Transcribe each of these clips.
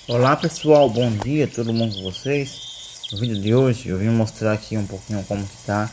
Olá pessoal, bom dia, tudo bom com vocês? No vídeo de hoje eu vim mostrar aqui um pouquinho como que tá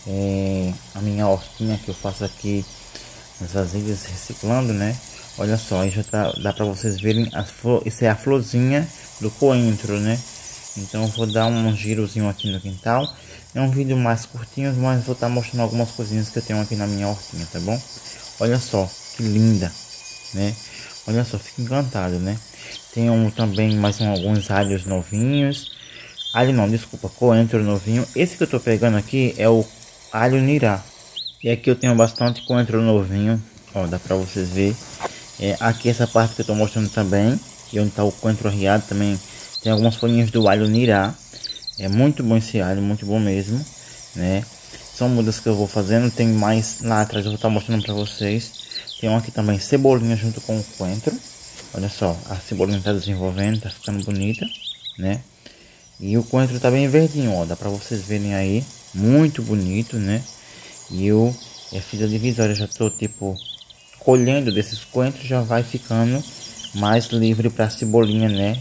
a minha hortinha que eu faço aqui nas vasilhas reciclando, né? Olha só, aí já dá para vocês verem as flores. Isso é a florzinha do coentro, né? Então eu vou dar um girozinho aqui no quintal. É um vídeo mais curtinho, mas vou estar mostrando algumas coisinhas que eu tenho aqui na minha hortinha, tá bom? Olha só que linda, né? Olha só, fico encantado, né? Tenho também mais alguns alhos novinhos. Alho não, desculpa, coentro novinho. Esse que eu tô pegando aqui é o alho nirá. E aqui eu tenho bastante coentro novinho. Ó, dá pra vocês verem. Aqui essa parte que eu tô mostrando também, que onde tá o coentro arriado, também tem algumas folhinhas do alho nirá. É muito bom esse alho, muito bom mesmo, né? São mudas que eu vou fazendo. Tem mais lá atrás, eu vou estar mostrando pra vocês. Tem aqui também cebolinha junto com o coentro. Olha só, a cebolinha tá desenvolvendo, tá ficando bonita, né? E o coentro tá bem verdinho, ó, dá pra vocês verem aí, muito bonito, né? E eu fiz a divisória, já tô tipo colhendo desses coentros, já vai ficando mais livre pra cebolinha, né?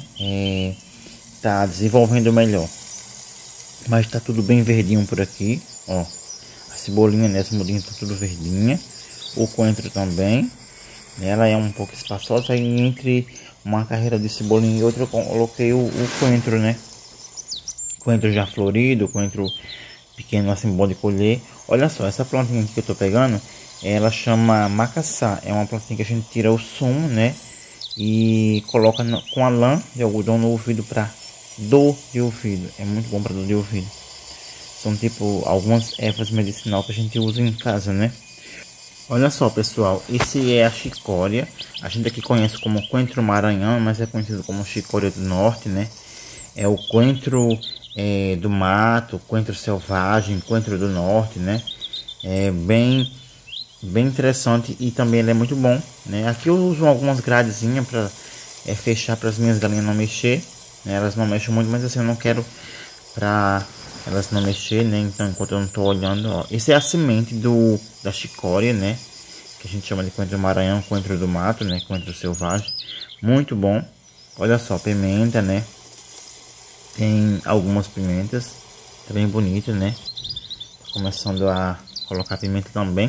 Tá desenvolvendo melhor. Mas tá tudo bem verdinho por aqui, ó. A cebolinha, né, as mudinhas tá tudo verdinha. O coentro também. Ela é um pouco espaçosa e entre uma carreira de cebolinha e outra eu coloquei o coentro, né? Coentro já florido, coentro pequeno assim, bom de colher. Olha só, essa plantinha aqui que eu tô pegando, ela chama macaçá. É uma plantinha que a gente tira o sumo, né? E coloca com a lã de algodão no ouvido para dor de ouvido. É muito bom para dor de ouvido. São tipo algumas ervas medicinais que a gente usa em casa, né? Olha só pessoal, esse é a chicória. A gente aqui conhece como coentro maranhão, mas é conhecido como chicória do norte, né? É o coentro do mato, coentro selvagem, coentro do norte, né? É bem interessante e também ele é muito bom, né? Aqui eu uso algumas gradezinhas para fechar para as minhas galinhas não mexer, né? Elas não mexem muito, mas assim eu não quero para elas não mexer, né? Então enquanto eu não tô olhando, ó, esse é a semente da chicória, né? Que a gente chama de coentro maranhão, coentro do mato, né? Coentro selvagem, muito bom. Olha só, pimenta, né? Tem algumas pimentas, tá bem bonito, né? Tô começando a colocar pimenta também.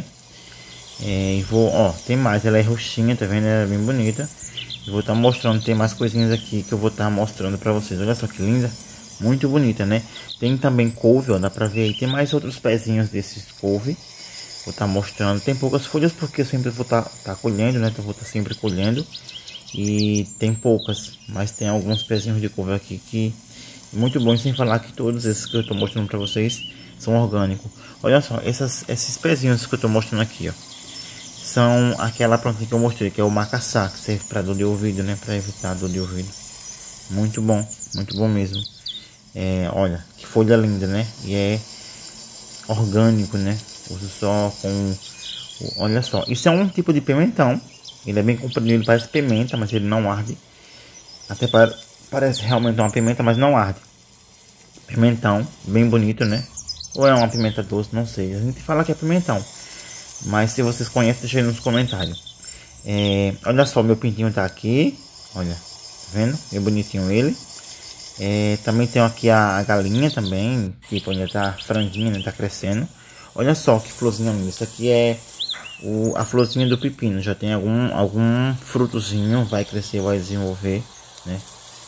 E vou, ó, tem mais, ela é roxinha, tá vendo? Ela é bem bonita. E vou estar mostrando, tem mais coisinhas aqui que eu vou estar mostrando pra vocês. Olha só que linda. Muito bonita, né? Tem também couve, ó, dá pra ver aí. Tem mais outros pezinhos desses couve. Vou estar mostrando. Tem poucas folhas porque eu sempre vou estar colhendo, né? Então vou estar sempre colhendo. E tem poucas, mas tem alguns pezinhos de couve aqui que é muito bom. Sem falar que todos esses que eu estou mostrando pra vocês são orgânicos. Olha só, esses pezinhos que eu estou mostrando aqui, ó. São aquela plantinha que eu mostrei, que é o macaçá, que serve para dor de ouvido, né? Para evitar dor de ouvido. Muito bom mesmo. Olha, que folha linda, né? E é orgânico, né? Uso só com... Olha só, isso é um tipo de pimentão. Ele é bem comprido, ele parece pimenta, mas ele não arde. Até parece realmente uma pimenta, mas não arde. Pimentão, bem bonito, né? Ou é uma pimenta doce, não sei. A gente fala que é pimentão. Mas se vocês conhecem, deixa aí nos comentários. Olha só, meu pintinho tá aqui. Olha, tá vendo? É bonitinho ele. Também tem aqui a galinha também, tipo, ainda tá franguinha, ainda tá crescendo. Olha só que florzinha linda. Isso aqui é a florzinha do pepino. Já tem algum frutozinho, vai crescer, vai desenvolver, né?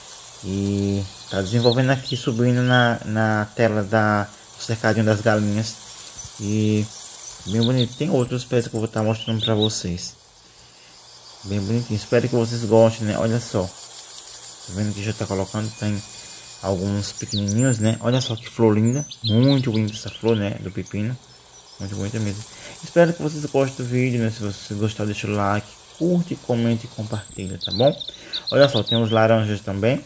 E tá desenvolvendo aqui, subindo na tela do cercadinho das galinhas. E bem bonito. Tem outros pés que eu vou estar mostrando pra vocês. Bem bonitinho. Espero que vocês gostem, né? Olha só. Tá vendo que já tá colocando? Tem alguns pequenininhos, né? Olha só que flor linda. Muito bonita essa flor, né? Do pepino. Muito bonita mesmo. Espero que vocês gostem do vídeo, né? Se vocês gostaram, deixa o like, curte, comente e compartilha, tá bom? Olha só, tem os laranjas também.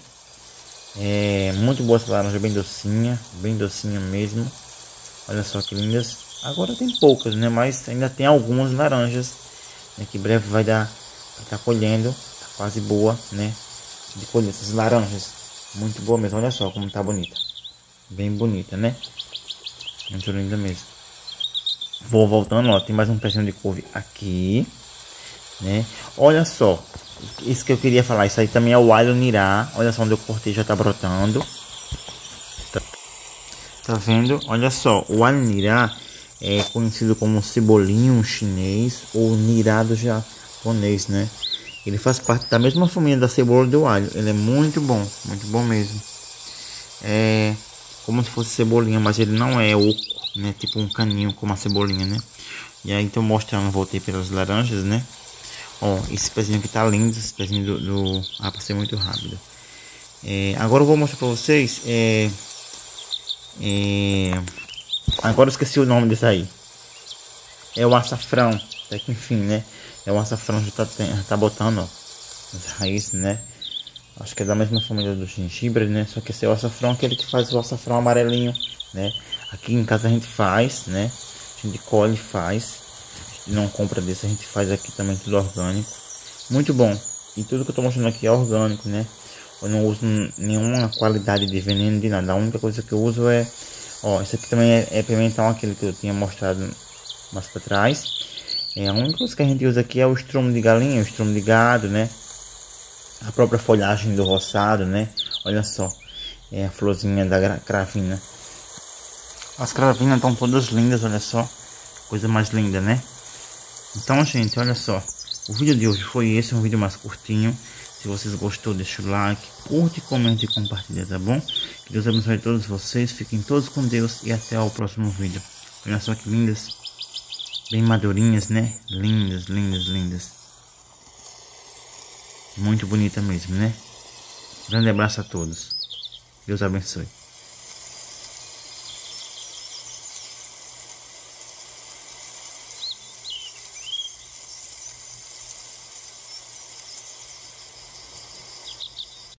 Muito boa essa laranja, bem docinha mesmo. Olha só que lindas. Agora tem poucas, né? Mas ainda tem algumas laranjas, né? Que em breve vai estar colhendo. Tá quase boa, né? De colher essas laranjas. Muito boa mesmo. Olha só como tá bonita. Bem bonita, né? Muito linda mesmo. Vou voltando, ó. Tem mais um pezinho de couve aqui, né? Olha só. isso que eu queria falar. Isso aí também é o alho nirá. Olha só onde eu cortei, já tá brotando. Tá vendo? Olha só, o alho nirá é conhecido como cebolinho chinês ou nirá do japonês, né? Ele faz parte da mesma família da cebola e do alho. Ele é muito bom mesmo. É como se fosse cebolinha, mas ele não é oco, né? Tipo um caninho como a cebolinha, né? E aí então mostrando, voltei pelas laranjas, né? Ó, esse pezinho aqui tá lindo, esse pezinho Ah, passei muito rápido. Agora eu vou mostrar pra vocês. Agora eu esqueci o nome desse aí. É o açafrão. Até que enfim, né? É o açafrão, já tá botando, ó, as raízes, né? Acho que é da mesma família do gengibre, né? Só que esse é o açafrão, aquele que faz o açafrão amarelinho, né? Aqui em casa a gente faz, né? A gente colhe e faz. A gente não compra desse, a gente faz aqui também tudo orgânico. Muito bom. E tudo que eu tô mostrando aqui é orgânico, né? Eu não uso nenhuma qualidade de veneno, de nada. A única coisa que eu uso é... Ó, esse aqui também é pimentão, aquele que eu tinha mostrado mais para trás. A única coisa que a gente usa aqui é o estrumo de galinha, o estrumo de gado, né? A própria folhagem do roçado, né? Olha só, a florzinha da cravina. As cravinas estão todas lindas, olha só. Coisa mais linda, né? Então, gente, olha só. O vídeo de hoje foi esse, um vídeo mais curtinho. Se vocês gostou, deixa o like, curte, comente e compartilha, tá bom? Que Deus abençoe todos vocês, fiquem todos com Deus e até o próximo vídeo. Olha só que lindas. Bem madurinhas, né? Lindas, lindas, lindas. Muito bonita mesmo, né? Grande abraço a todos. Deus abençoe.